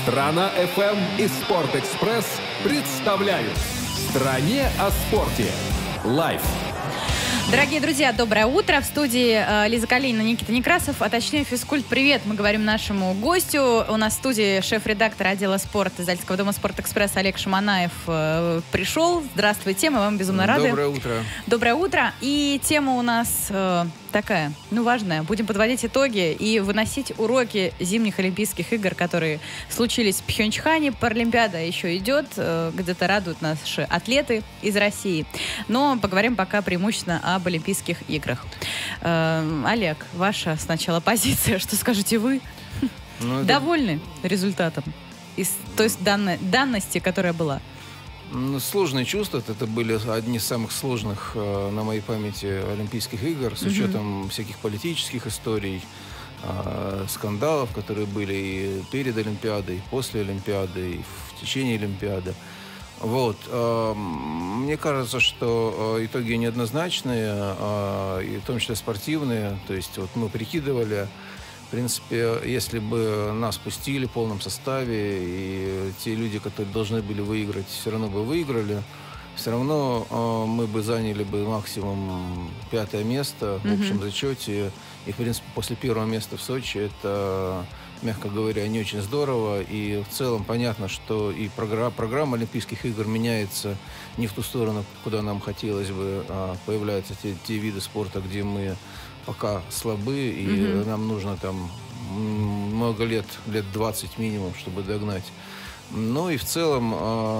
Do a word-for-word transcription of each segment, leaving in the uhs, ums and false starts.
Страна эф эм и Спортэкспресс представляют «В стране о спорте» лайв. Дорогие друзья, доброе утро. В студии э, Лиза Калинина, Никита Некрасов, а точнее физкульт. Привет, мы говорим нашему гостю. У нас в студии шеф-редактор отдела спорта Издательского дома «Спортэкспресс» Олег Шаманаев э, пришел. Здравствуйте, мы вам безумно рады. Доброе утро. Доброе утро. И тема у нас э, такая, ну, важная. Будем подводить итоги и выносить уроки зимних Олимпийских игр, которые случились в Пхенчхане. Паралимпиада еще идет, э, где-то радуют наши атлеты из России. Но поговорим пока преимущественно о об Олимпийских играх. Э, Олег, ваша сначала позиция, что скажете вы? Ну, это... Довольны результатом из той данной, данности, которая была? Ну, сложные чувства. Это были одни из самых сложных э, на моей памяти Олимпийских игр, с учетом mm-hmm. всяких политических историй, э, скандалов, которые были и перед Олимпиадой, и после Олимпиады, и в течение Олимпиады. Вот. Мне кажется, что итоги неоднозначные, и в том числе спортивные. То есть вот мы прикидывали, в принципе, если бы нас пустили в полном составе, и те люди, которые должны были выиграть, все равно бы выиграли, все равно мы бы заняли бы максимум пятое место в общем зачете. И, в принципе, после первого места в Сочи это, мягко говоря, не очень здорово. И в целом понятно, что и программа, программа Олимпийских игр меняется не в ту сторону, куда нам хотелось бы. А появляются те, те виды спорта, где мы пока слабы, и mm-hmm. нам нужно там много лет, лет двадцать минимум, чтобы догнать. Ну и в целом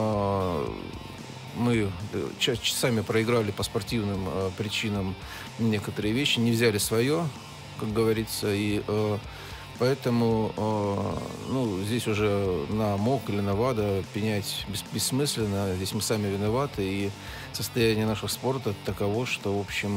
мы сами проиграли по спортивным причинам некоторые вещи, не взяли свое, как говорится, и э, поэтому э, ну, здесь уже на МОК или на ВАДА пенять бес, бессмысленно. Здесь мы сами виноваты, и состояние нашего спорта таково, что, в общем,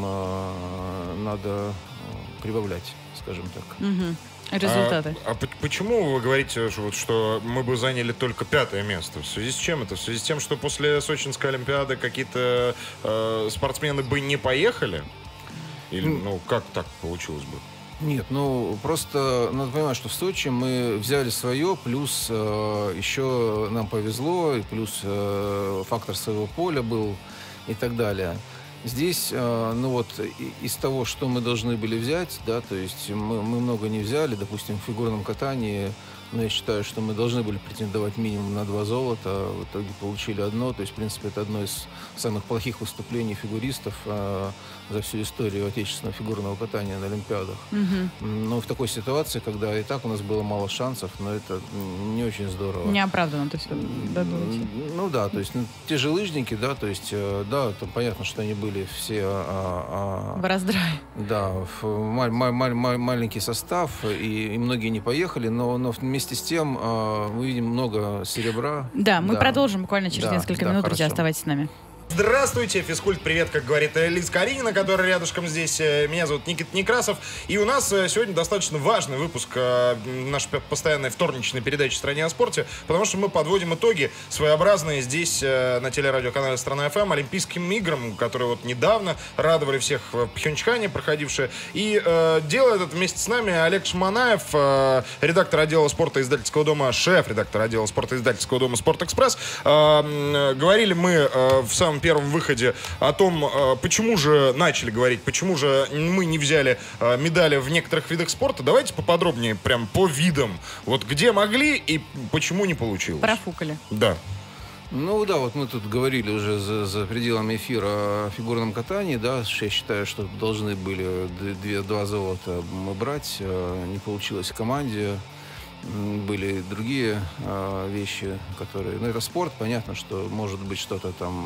э, надо прибавлять, скажем так. Угу. Результаты. А, а почему вы говорите, что, что мы бы заняли только пятое место? В связи с чем это? В связи с тем, что после Сочинской Олимпиады какие-то э, спортсмены бы не поехали? Или, ну, как так получилось бы? Нет, ну, просто надо понимать, что в Сочи мы взяли свое, плюс э, еще нам повезло, и плюс э, фактор своего поля был и так далее. Здесь, э, ну вот, и, из того, что мы должны были взять, да, то есть мы, мы много не взяли, допустим, в фигурном катании, но я считаю, что мы должны были претендовать минимум на два золота, в итоге получили одно, то есть, в принципе, это одно из самых плохих выступлений фигуристов э, за всю историю отечественного фигурного катания на Олимпиадах. Mm-hmm. Но в такой ситуации, когда и так у нас было мало шансов, но это не очень здорово. Неоправданно, то есть, додумайте. Ну да, то есть, ну, те же лыжники, да, то есть, э, да, там понятно, что они были все... А, а, в раздрае. Да, в маль, маль, маль, маль, маленький состав, и, и многие не поехали, но, но вместе с тем э, мы видим много серебра. Да, мы да. продолжим буквально через да, несколько да, минут, хорошо. Друзья, оставайтесь с нами. Здравствуйте, физкульт, привет, как говорит Лиза Калинина, которая рядышком здесь. Меня зовут Никита Некрасов. И у нас сегодня достаточно важный выпуск нашей постоянной вторничной передачи «В стране о спорте», потому что мы подводим итоги своеобразные здесь на телерадиоканале «Страна эф эм» Олимпийским играм, которые вот недавно радовали всех в Пхенчхане, проходившие. И э, делает это вместе с нами Олег Шаманаев, э, редактор отдела спорта Издательского дома, шеф-редактор отдела спорта Издательского дома «Спортэкспресс». Э, говорили мы э, в самом первом выходе о том, почему же начали говорить, почему же мы не взяли медали в некоторых видах спорта. Давайте поподробнее, прям по видам. Вот где могли и почему не получилось. Профукали. Да. Ну да, вот мы тут говорили уже за, за пределами эфира о фигурном катании, да, я считаю, что должны были две, два золота мы брать, не получилось в команде. Были другие э, вещи, которые... Ну, это спорт, понятно, что может быть что-то там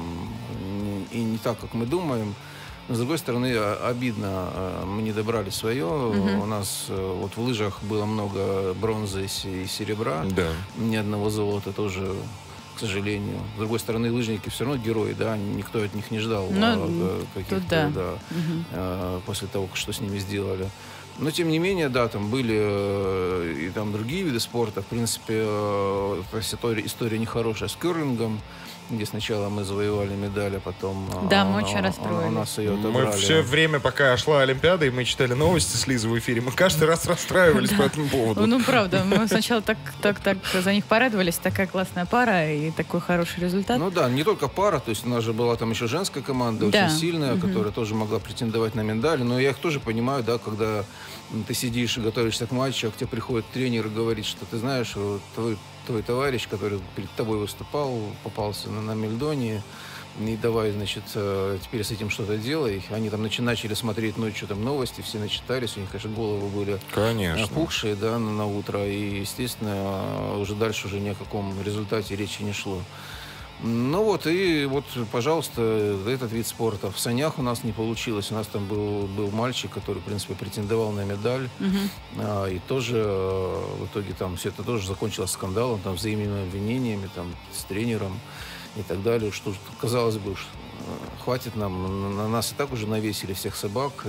и не так, как мы думаем. Но, с другой стороны, обидно, э, мы не добрали свое. Mm-hmm. У нас э, вот в лыжах было много бронзы и серебра. Да. Ни одного золота тоже, к сожалению. С другой стороны, лыжники все равно герои, да, никто от них не ждал э, каких-то, да, да mm-hmm. э, после того, что с ними сделали. Но, тем не менее, да, там были э, и там другие виды спорта. В принципе, э, история, история нехорошая с керлингом. где сначала мы завоевали медаль, а потом Да, а, мы очень а, расстроились. у нас ее отобрали. Мы все время, пока шла Олимпиада, и мы читали новости с Лизой в эфире, мы каждый раз расстраивались по этому поводу. Ну, правда, мы сначала так, так, так за них порадовались, такая классная пара и такой хороший результат. Ну да, не только пара, то есть у нас же была там еще женская команда, Да. очень сильная, Мгм. которая тоже могла претендовать на медаль, но я их тоже понимаю, да, когда ты сидишь и готовишься к матчу, а к тебе приходит тренер и говорит, что ты знаешь, вот твой, твой товарищ, который перед тобой выступал, попался на, на Мельдоне, и давай, значит, э, теперь с этим что-то делай. Они там начи- начали смотреть ночью там новости, все начитались, у них, конечно, головы были Конечно. опухшие, да, на, на утро, и, естественно, уже дальше уже ни о каком результате речи не шло. Ну вот, и вот, пожалуйста, этот вид спорта. В санях у нас не получилось. У нас там был, был мальчик, который, в принципе, претендовал на медаль. Мгм. А, и тоже э, в итоге там все это тоже закончилось скандалом, там, взаимными обвинениями там, с тренером и так далее. Что, казалось бы, уж, э, хватит нам, на, на нас и так уже навесили всех собак, э,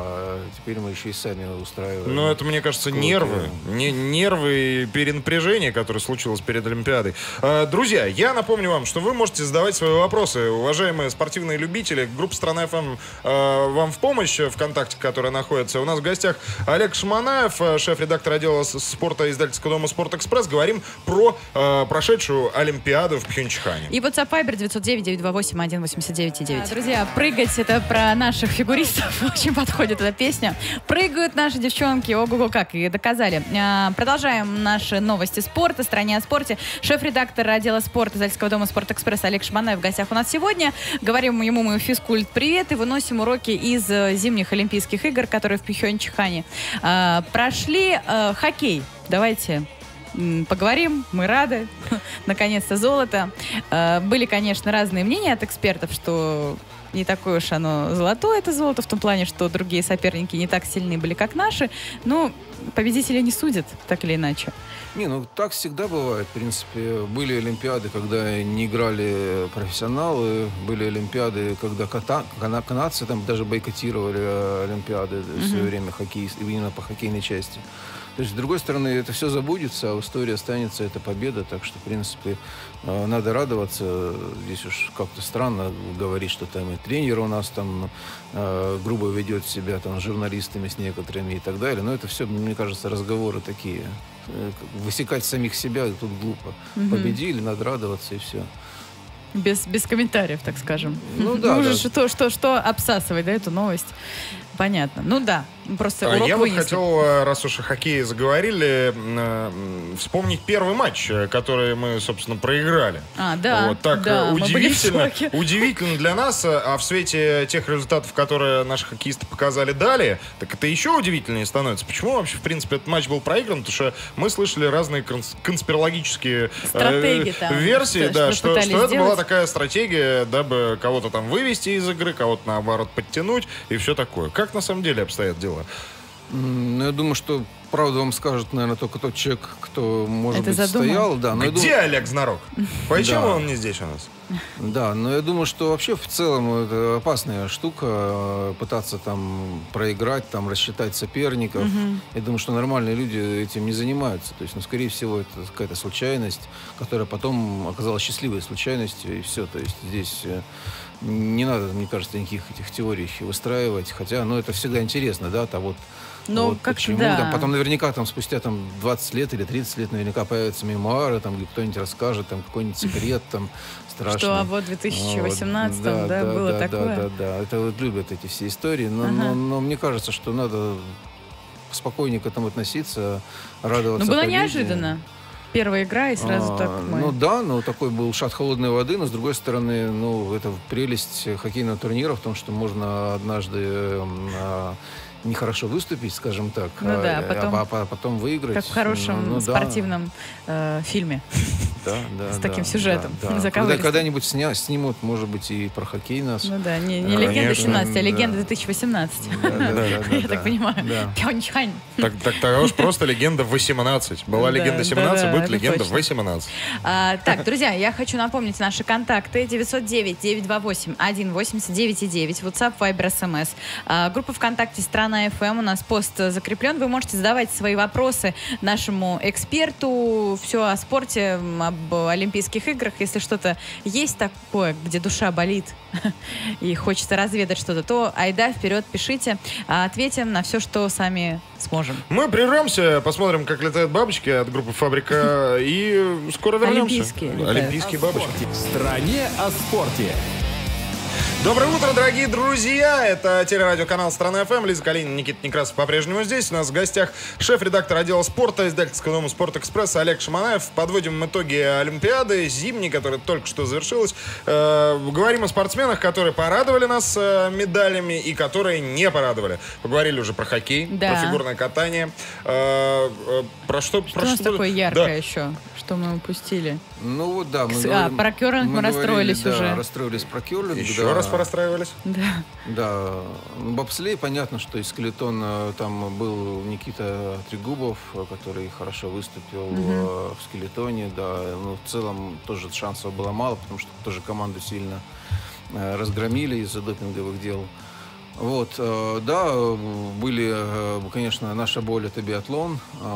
а теперь мы еще и сами устраиваем. Ну, это, мне кажется, Круто. нервы. Не, нервы и перенапряжение, которое случилось перед Олимпиадой. А, друзья, я напомню вам, что вы можете задавать свои вопросы. Уважаемые спортивные любители, группа «Страна эф эм» а, вам в помощь ВКонтакте, которая находится. У нас в гостях Олег Шманаев, шеф-редактор отдела с- спорта издательского дома «Спортэкспресс». Говорим про а, прошедшую Олимпиаду в Пхенчхане. И WhatsApp Viber девятьсот девять девятьсот двадцать восемь один восемьдесят девять девять. Друзья, прыгать — это про наших фигуристов. Очень подходит эта песня. Прыгают наши девчонки. Ого-го, как и доказали. А, Продолжаем наши новости спорта, стране о спорте. Шеф-редактор отдела спорта издательского дома «Спортэкспресс» Олег Шманаев в гостях у нас сегодня. Говорим ему мы физкульт привет и выносим уроки из э, зимних Олимпийских игр, которые в Пхенчхане а, прошли. Э, Хоккей. Давайте м, поговорим, мы рады. Наконец-то золото. Э, Были, конечно, разные мнения от экспертов, что не такое уж оно золотое, это золото, в том плане, что другие соперники не так сильны были, как наши. Но победители не судят, так или иначе. Не, ну так всегда бывает. В принципе, были Олимпиады, когда не играли профессионалы, были Олимпиады, когда ката- кана- канадцы там даже бойкотировали э, Олимпиады в свое время хоккеисты, именно по хоккейной части. То есть, с другой стороны, это все забудется, а в истории останется эта победа. Так что, в принципе, э, надо радоваться. Здесь уж как-то странно говорить, что там и тренер у нас там э, грубо ведет себя там с журналистами, с некоторыми и так далее. Но это все, мне кажется, разговоры такие. Э, Высекать самих себя тут глупо. Мгм. Победили, надо радоваться и все. Без, без комментариев, так скажем. Ну да, уже да. Что, что, что обсасывать, да, эту новость? Понятно. Ну да, просто А урок Я вот вынесли. хотел, э, раз уж о хоккее заговорили, э, м, вспомнить первый матч, э, который мы, собственно, проиграли. А, да, Вот так да, э, мы были в удивительно, шоке. удивительно для нас, э, а в свете тех результатов, которые наши хоккеисты показали далее, так это еще удивительнее становится. Почему вообще, в принципе, этот матч был проигран? Потому что мы слышали разные конс- конспирологические э, Стратегии там, версии, что- да, что что, пытались что это была сделать. такая стратегия, дабы кого-то там вывести из игры, кого-то, наоборот, подтянуть и все такое. Как на самом деле обстоят дела? М, Ну, я думаю, что правду вам скажет, наверное, только тот человек, кто, может Это быть, задумал? стоял. Да, но я Где думаю- Олег Знарок? Почему Да. он не здесь у нас? Да, но я думаю, что вообще в целом это опасная штука, э, пытаться там проиграть, там рассчитать соперников. Я думаю, что нормальные люди этим не занимаются. То есть, ну, скорее всего, это какая-то случайность, которая потом оказалась счастливой случайностью, и все. То есть здесь э, не надо, мне кажется, никаких этих теорий выстраивать. Хотя, ну, это всегда интересно, да, там вот. Ну, вот как-то почему. да. Там потом наверняка там спустя там двадцать лет или тридцать лет наверняка появятся мемуары, там, где кто-нибудь расскажет, там, какой-нибудь секрет, там, страшный. Что а вот в две тысячи восемнадцатом, Вот, да, было да, такое. Да, да, да. Это вот любят эти все истории. Но, Ага. но, но мне кажется, что надо спокойнее к этому относиться, радоваться Ну, было победе. неожиданно. Первая игра, и сразу А, так мы... Ну да, ну такой был шат холодной воды, но с другой стороны, ну это прелесть хоккейного турнира в том, что можно однажды эм, а, нехорошо выступить, скажем так, Ну да, а, потом- а, а потом выиграть. Как в хорошем Ну, ну да. спортивном э, фильме. Да, да, с да, таким сюжетом, да, да. Когда, заковыристым. когда-нибудь сня, снимут, может быть, и про хоккей нас. Ну да, не, не Да, легенда конечно, семнадцать, а да. легенда две тысячи восемнадцать. Да, да, да, да, Я да. так понимаю. Да. Пхенчхан. Так, так тогда уж просто легенда восемнадцать. Была Да, легенда да, семнадцать, да, будет это легенда точно. восемнадцать. А, так, друзья, я хочу напомнить наши контакты. девятьсот девять девятьсот двадцать восемь один восемьдесят девять девять. WhatsApp, Viber, эс эм эс. А, группа ВКонтакте «Страна эф эм». У нас пост закреплен. Вы можете задавать свои вопросы нашему эксперту. Все о спорте, об Олимпийских играх. Если что-то есть такое, где душа болит и хочется разведать что-то, то айда, вперед, пишите. Ответим на все, что сами сможем. Мы прервемся, посмотрим, как летают бабочки от группы «Фабрика», и скоро вернемся. Олимпийские. Олимпийские бабочки. В стране о спорте. Доброе утро, дорогие друзья! Это телерадиоканал «Страна ФМ». Лиза Калинина, Никита Некрасов по-прежнему здесь. У нас в гостях шеф-редактор отдела спорта издательского дома «Спортэкспресс» Олег Шаманаев. Подводим итоги Олимпиады зимней, которая только что завершилась. Э, говорим о спортсменах, которые порадовали нас э, медалями и которые не порадовали. Поговорили уже про хоккей, да. про фигурное катание. Э, э, про что? Что про у нас что? такое яркое Да. еще? Что мы упустили? Ну вот да, мы, Кс- говорим- а, про керлинг мы говорили, расстроились да, уже. расстроились про керлинг. Еще да. раз порастраивались? Да. Да, ну, бобслей, понятно, что из скелетона там был Никита Трегубов, который хорошо выступил Мгм. в скелетоне, да, ну, в целом тоже шансов было мало, потому что тоже команду сильно э, разгромили из-за допинговых дел. Вот, э, да, были, э, конечно, наша боль — это биатлон.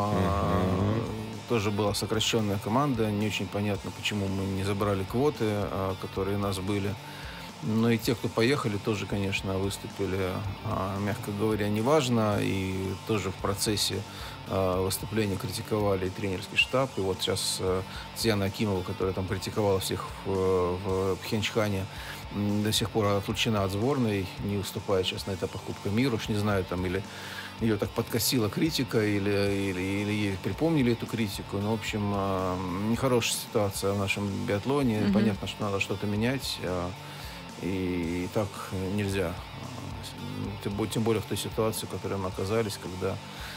Э, Тоже была сокращенная команда, не очень понятно, почему мы не забрали квоты, э, которые у нас были. Но и те, кто поехали, тоже, конечно, выступили, а, мягко говоря, неважно. И тоже в процессе а, выступления критиковали и тренерский штаб. И вот сейчас а, Татьяна Акимова, которая там критиковала всех в, в Пхенчхане, м, до сих пор отлучена от сборной, не выступает сейчас на этапах Кубка мира. Уж не знаю, там или ее так подкосила критика, или, или, или ей припомнили эту критику. Ну, в общем, а, нехорошая ситуация в нашем биатлоне. Мгм. Понятно, что надо что-то менять. а, И, и так нельзя. Тем бо- тем более в той ситуации, в которой мы оказались, когда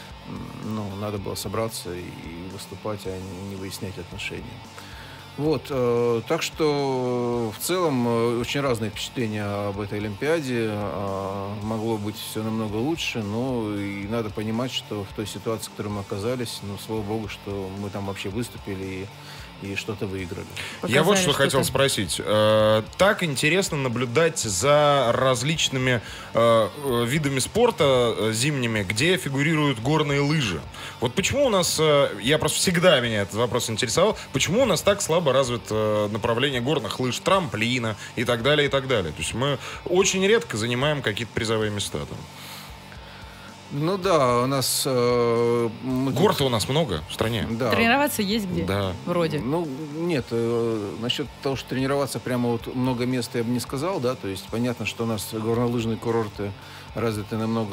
м, ну, надо было собраться и, и выступать, а не выяснять отношения. Вот, э, так что в целом э, очень разные впечатления об этой Олимпиаде. Э, могло быть все намного лучше, но и надо понимать, что в той ситуации, в которой мы оказались, ну, слава богу, что мы там вообще выступили и, и что-то выиграли. Я вот Показали что хотел что-то. спросить. Э, Так интересно наблюдать за различными э, э, видами спорта э, зимними, где фигурируют горные лыжи. Вот почему у нас, э, я просто всегда меня этот вопрос интересовал, почему у нас так слабо развито направление горных лыж, трамплина и так далее, и так далее. То есть мы очень редко занимаем какие-то призовые места там. Ну да, у нас... э, мы тут- Гор-то у нас много в стране. Да. Тренироваться есть где? Да. Вроде. Ну, нет, э, насчет того, что тренироваться прямо вот много мест я бы не сказал, да, то есть понятно, что у нас горнолыжные курорты развиты намного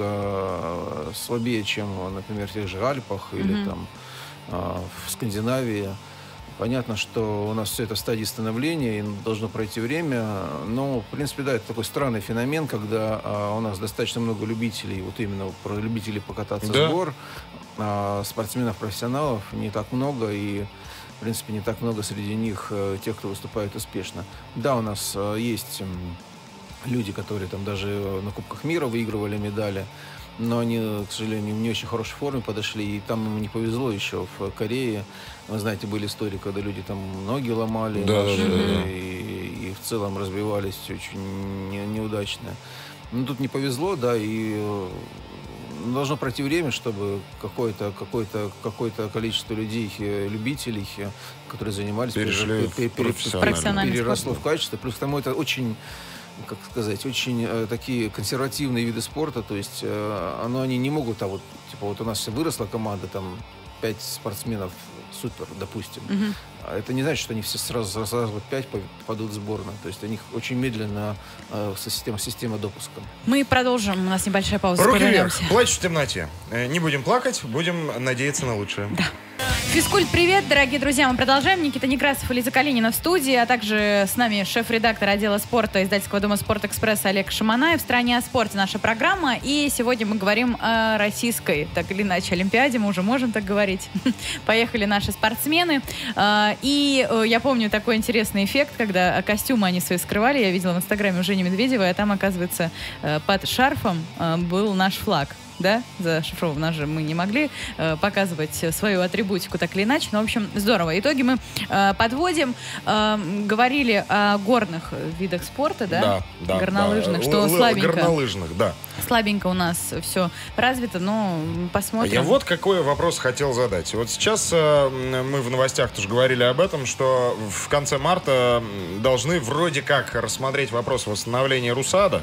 э, слабее, чем, например, в тех же Альпах или Мгм. там э, в Скандинавии. Понятно, что у нас все это в стадии становления, и должно пройти время. Но, в принципе, да, это такой странный феномен, когда а, у нас достаточно много любителей, вот именно про любителей покататься Да. с гор, а, спортсменов-профессионалов не так много, и, в принципе, не так много среди них э, тех, кто выступает успешно. Да, у нас э, есть м, люди, которые там даже на Кубках мира выигрывали медали, но они, к сожалению, в не очень хорошей форме подошли, и там им не повезло еще в Корее. Вы знаете, были истории, когда люди там ноги ломали, Да, наши, да, да, да. И, и в целом разбивались очень не- неудачно. Ну, тут не повезло, да, и э, должно пройти время, чтобы какое-то, какое-то, какое-то количество людей, э, любителей, э, которые занимались, Перешли пере- пере- в пере- профессиональный. Профессиональный переросло спорт. в качество. Плюс к тому это очень, как сказать, очень э, такие консервативные виды спорта, то есть э, оно, они не могут, а вот, типа, вот у нас выросла команда, там, пять спортсменов, супер, допустим. Мгм. А это не значит, что они все сразу, сразу вот пять попадут в сборную. То есть у них очень медленно э, система, система допуска. Мы продолжим. У нас небольшая пауза. Руки Скоро вверх, вернемся. плачь в темноте. Э, Не будем плакать, будем надеяться на лучшее. Физкульт, привет, дорогие друзья. Мы продолжаем. Никита Некрасов и Лиза Калинина в студии, а также с нами шеф-редактор отдела спорта издательского дома «Спортэкспресс» Олег Шаманаев. В «Стране о спорте» наша программа. И сегодня мы говорим о российской, так или иначе, Олимпиаде. Мы уже можем так говорить. Поехали наши спортсмены. А, И э, я помню такой интересный эффект, когда костюмы они свои скрывали. Я видела в инстаграме у Жени Медведевой, а там, оказывается, э, под шарфом э, был наш флаг. да, зашифрован. У нас же мы не могли э, показывать свою атрибутику так или иначе. Но, в общем, здорово. Итоги мы э, подводим. Э, говорили о горных видах спорта, да? Да, да. Горнолыжных, да. что Л- слабенько. Горнолыжных, да. Слабенько у нас все развито, но посмотрим. Я вот какой вопрос хотел задать. Вот сейчас э, мы в новостях тоже говорили об этом, что в конце марта должны вроде как рассмотреть вопрос восстановления РУСАДА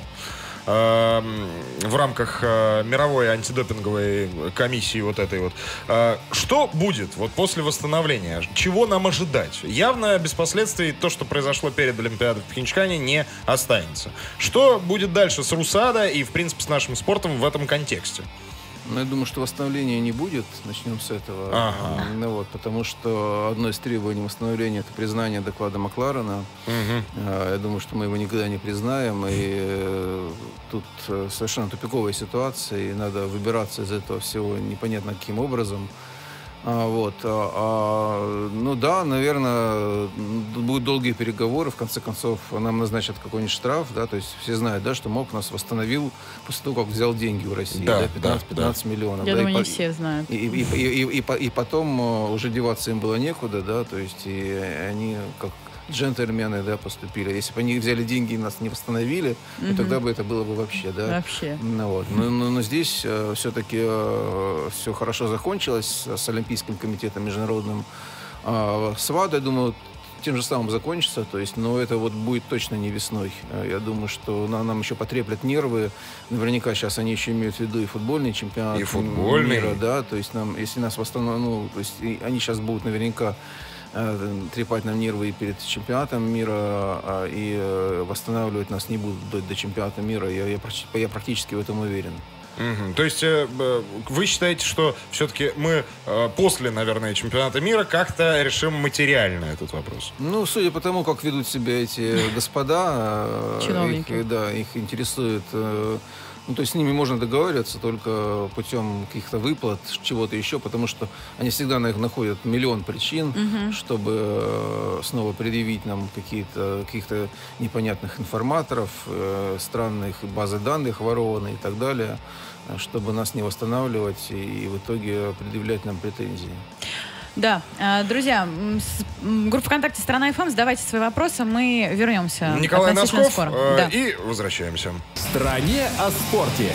э, в рамках э, мировой антидопинговой комиссии вот этой вот. Э, что будет вот после восстановления? Чего нам ожидать? Явно без последствий то, что произошло перед Олимпиадой в Пхенчхане, не останется. Что будет дальше с РУСАДА и, в принципе, с нашим спортом в этом контексте? Ну, я думаю, что восстановления не будет. Начнем с этого. Ага. Ну, вот, потому что одно из требований восстановления — это признание доклада Макларена. Угу. Я думаю, что мы его никогда не признаем. И э, тут совершенно тупиковая ситуация, и надо выбираться из этого всего непонятно каким образом. А, вот, а, а, ну да, наверное, будут долгие переговоры, в конце концов нам назначат какой-нибудь штраф, да, то есть все знают, да, что МОК нас восстановил после того, как взял деньги у России, да, да, пятнадцать да, миллионов. Я да, думаю, и, не все знают. И, и, и, и, и, и потом уже деваться им было некуда, да, то есть и они как джентльмены, да, поступили. Если бы они взяли деньги и нас не восстановили, угу. то тогда бы это было бы вообще, да. Вообще. Ну, вот. но, но, но здесь э, все-таки э, все хорошо закончилось с, с Олимпийским комитетом международным. Э, с ВАДА, я думаю, тем же самым закончится, то есть, но это вот будет точно не весной. Я думаю, что нам, нам еще потреплят нервы. Наверняка сейчас они еще имеют в виду и футбольный чемпионат и футбольный мира, да, то есть нам, если нас восстановят, ну, то есть они сейчас будут наверняка трепать нам нервы и перед чемпионатом мира, и восстанавливать нас не будут до, до чемпионата мира. Я, я, я практически в этом уверен. Угу. То есть вы считаете, что все-таки мы после, наверное, чемпионата мира как-то решим материально этот вопрос? Ну, судя по тому, как ведут себя эти господа, чиновники, их, да, их интересует... Ну, то есть с ними можно договариваться только путем каких-то выплат, чего-то еще, потому что они всегда находят миллион причин, угу. чтобы э, снова предъявить нам какие-то, каких-то непонятных информаторов, э, странных базы данных ворованные и так далее, чтобы нас не восстанавливать и, и в итоге предъявлять нам претензии. Да, друзья, группа ВКонтакте «Страна эф эм», задавайте свои вопросы, мы вернемся. Николай Носков э, да. и возвращаемся. В стране о спорте.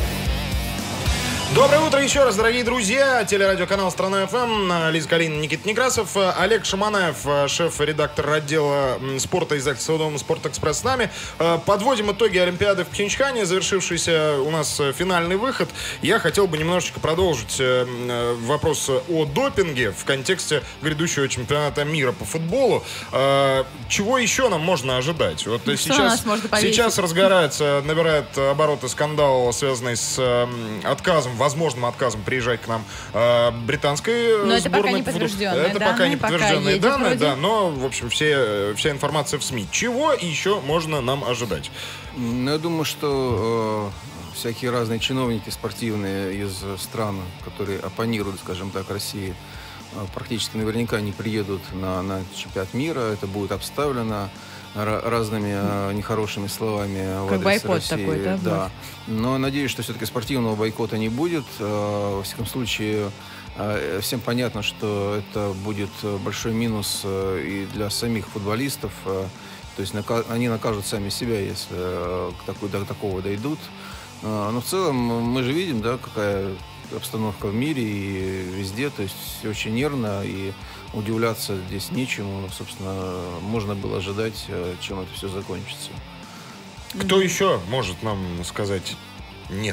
Доброе утро еще раз, дорогие друзья. Телерадиоканал «Страна эф эм», Лиза Калинина, Никита Некрасов, Олег Шаманаев, шеф-редактор отдела спорта издательства «Дом Спортэкспресс» с нами. Подводим итоги Олимпиады в Пхенчхане, завершившийся у нас финальный выход. Я хотел бы немножечко продолжить вопрос о допинге в контексте грядущего чемпионата мира по футболу. Чего еще нам можно ожидать? Вот Что сейчас, сейчас разгорается, набирает обороты скандал, связанный с отказом, возможным отказом приезжать к нам э, британской но сборной. Это пока не подтвержденные это данные. пока не подтвержденные пока данные, вроде. да, но, в общем, все, вся информация в СМИ. Чего еще можно нам ожидать? Ну, я думаю, что э, всякие разные чиновники спортивные из стран, которые оппонируют, скажем так, России, э, практически наверняка не приедут на, на чемпионат мира. Это будет обставлено разными э, нехорошими словами в как адрес бойкот России. такой, да? Да. Но надеюсь, что все-таки спортивного бойкота не будет. Э, во всяком случае, э, всем понятно, что это будет большой минус э, и для самих футболистов. Э, то есть нака- они накажут сами себя, если э, к такой, до такого дойдут. Э, но в целом мы же видим, да, какая обстановка в мире и везде. То есть все очень нервно, и удивляться здесь нечему. Собственно, можно было ожидать, чем это все закончится. Кто mm-hmm. еще может нам сказать «нет»?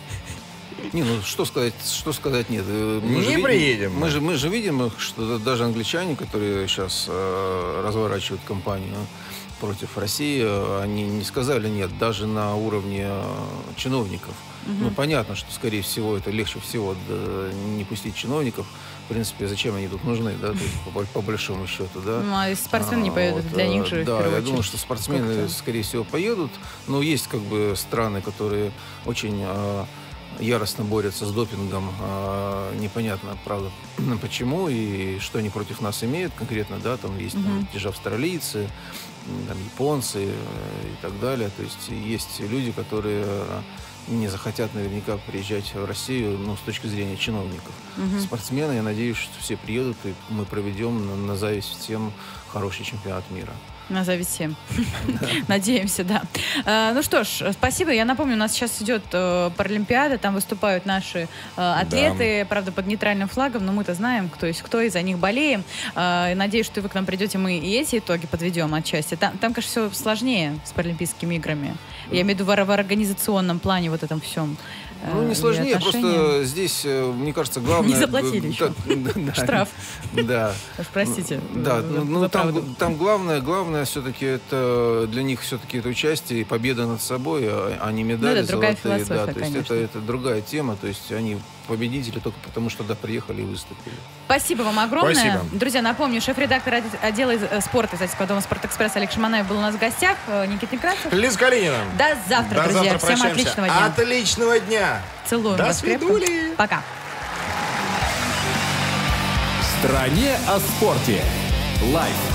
Не, ну что сказать, что сказать нет. Мы не же приедем. Видим, мы, же, мы же видим, что даже англичане, которые сейчас э, разворачивают кампанию против России, они не сказали «нет» даже на уровне чиновников. Угу. Ну, понятно, что, скорее всего, это легче всего да, не пустить чиновников. В принципе, зачем они тут нужны, да, то есть, по, по большому счету, да. Ну, а если спортсмены не поедут, вот, для них же, да, в первую я очередь. думаю, что спортсмены, как-то, скорее всего, поедут. Но есть, как бы, страны, которые очень э, яростно борются с допингом. Э, непонятно, правда, почему и что они против нас имеют конкретно, да, там есть угу. там, те же австралийцы, там, японцы э, и так далее. То есть есть люди, которые не захотят наверняка приезжать в Россию, ну, с точки зрения чиновников. Угу. Спортсмены, я надеюсь, что все приедут, и мы проведем на, на зависть всем хороший чемпионат мира. На зависть всем. Надеемся, да. А, ну что ж, спасибо. Я напомню, у нас сейчас идет э, Паралимпиада, там выступают наши э, атлеты, да. Правда, под нейтральным флагом, но мы-то знаем, кто есть кто, и за них болеем. А, надеюсь, что вы к нам придете, мы и эти итоги подведем отчасти. Там, там конечно, все сложнее с Паралимпийскими играми. Я имею в виду в, в организационном плане, вот этом всем. Ну, не сложнее, просто здесь, мне кажется, главное... Не заплатили еще. Штраф. Да. Простите. Да, ну там главное, главное все-таки это для них все-таки это участие и победа над собой, а не медали золотые. Да, то есть это другая тема, то есть они победители только потому, что туда приехали и выступили. Спасибо вам огромное. Спасибо. Друзья, напомню, шеф-редактор отдела спорта издательского дома «Спортэкспресс» Олег Шаманаев был у нас в гостях. Никита Некрасов. Лиза Калинина. До завтра, До друзья. завтра Всем отличного дня. Отличного дня. Целую До вас крепко. свидули. Пока. В стране о спорте. Лайв.